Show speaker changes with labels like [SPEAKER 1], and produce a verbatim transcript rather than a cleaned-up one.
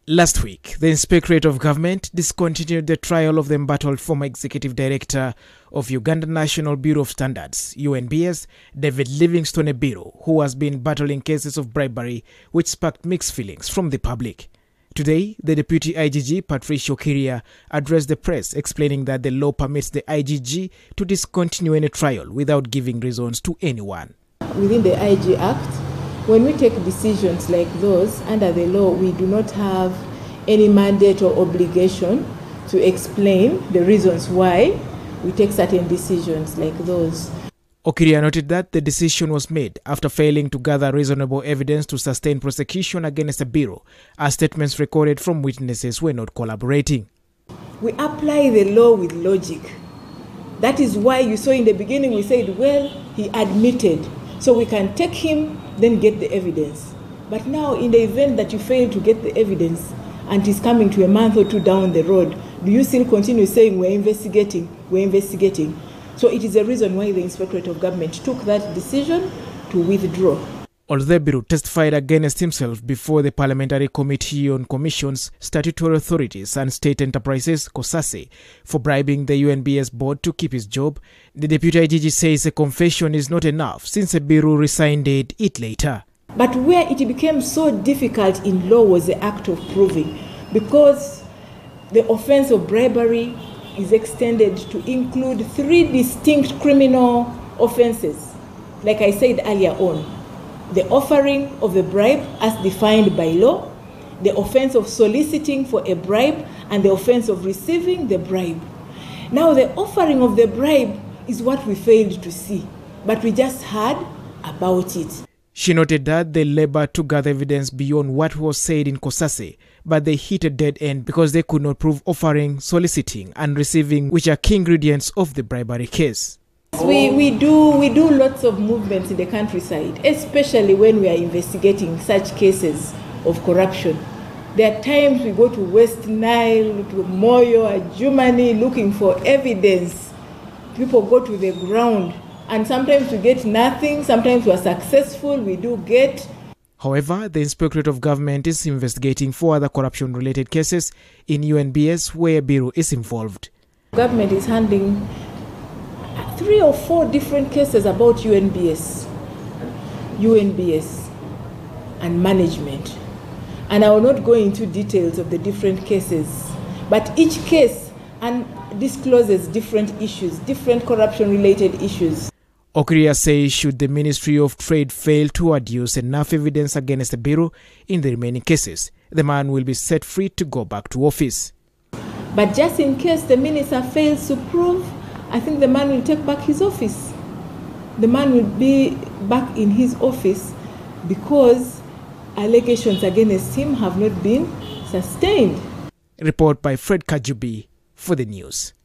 [SPEAKER 1] Last week, the Inspectorate of Government discontinued the trial of the embattled former Executive Director of Uganda National Bureau of Standards, U N B S, David Livingstone Ebiro, who has been battling cases of bribery which sparked mixed feelings from the public. Today, the Deputy I G G, Patricia Okiria, addressed the press explaining that the law permits the I G G to discontinue any trial without giving reasons to anyone.
[SPEAKER 2] Within the I G Act, when we take decisions like those under the law, we do not have any mandate or obligation to explain the reasons why we take certain decisions like those.
[SPEAKER 1] Okiria noted that the decision was made after failing to gather reasonable evidence to sustain prosecution against the Bureau, as statements recorded from witnesses were not collaborating.
[SPEAKER 2] We apply the law with logic. That is why you saw in the beginning we said, well, he admitted, so we can take him, then get the evidence. But now in the event that you fail to get the evidence and it's coming to a month or two down the road, do you still continue saying we're investigating, we're investigating? So it is a reason why the Inspectorate of Government took that decision to withdraw.
[SPEAKER 1] Although Ebiro testified against himself before the Parliamentary Committee on Commissions, Statutory Authorities and State Enterprises, COSASE, for bribing the U N B S board to keep his job, the Deputy I G G says a confession is not enough since Ebiro resigned it later.
[SPEAKER 2] But where it became so difficult in law was the act of proving, because the offense of bribery is extended to include three distinct criminal offenses, like I said earlier on. The offering of a bribe as defined by law, the offense of soliciting for a bribe, and the offense of receiving the bribe. Now the offering of the bribe is what we failed to see, but we just heard about it.
[SPEAKER 1] She noted that they labored to gather evidence beyond what was said in COSASE, but they hit a dead end because they could not prove offering, soliciting, and receiving, which are key ingredients of the bribery case.
[SPEAKER 2] We, we, do, we do lots of movements in the countryside, especially when we are investigating such cases of corruption. There are times we go to West Nile, to Moyo, Adjumani, looking for evidence. People go to the ground, and sometimes we get nothing, sometimes we are successful, we do get.
[SPEAKER 1] However, the Inspectorate of Government is investigating four other corruption-related cases in U N B S where Bureau is involved.
[SPEAKER 2] Government is handling three or four different cases about U N B S, U N B S and management. And I will not go into details of the different cases, but each case and discloses different issues, different corruption-related issues.
[SPEAKER 1] Okiria says should the Ministry of Trade fail to adduce enough evidence against the Bureau in the remaining cases, the man will be set free to go back to office.
[SPEAKER 2] But just in case the minister fails to prove, I think the man will take back his office. The man will be back in his office because allegations against him have not been sustained.
[SPEAKER 1] Report by Fred Kajubi for the news.